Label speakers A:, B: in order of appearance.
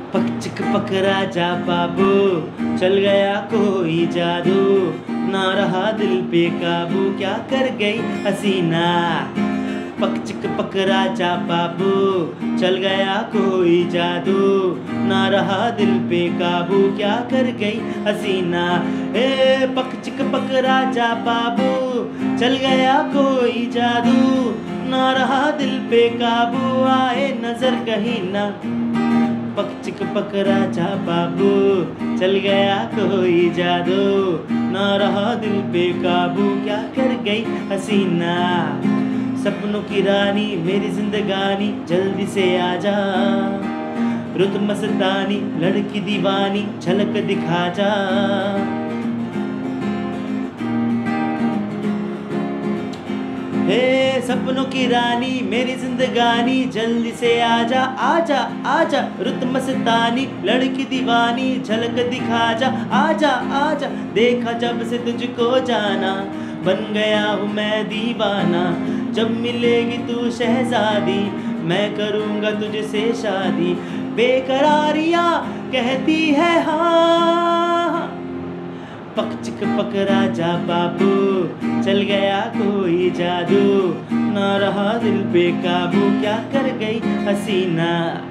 A: पक चिक पक राजा बाबू, चल गया कोई जादू, ना रहा दिल पे काबू, क्या कर गई हसीना। पक चिक पक राजा बाबू, चल गया कोई जादू, ना रहा दिल पे काबू, क्या कर गई हसीना। पक चिक पक राजा बाबू, चल गया कोई जादू, ना रहा दिल पे काबू, आए नजर कहीं ना। पक चिक पक राजा बाबू, चल गया कोई जादू, ना रहा दिल पे काबू, क्या कर गई हसीना। सपनों की रानी मेरी जिंदगानी, जल्दी से आजा, रुत मस्तानी लड़की दीवानी, झलक दिखा जा। सपनों की रानी मेरी जिंदगानी, जल्दी से आजा आजा आजा, रुत मस्तानी लड़की दीवानी, झलक दिखा जा। आजा आजा, देखा जब से तुझको जाना, बन गया हूँ मैं दीवाना। जब मिलेगी तू शहजादी, मैं करूँगा तुझसे शादी। बेकरारियाँ कहती है हाँ। पक चिक पक राजा बाबू, चल गया कोई जादू, ना रहा दिल पे काबू, क्या कर गई हसीना।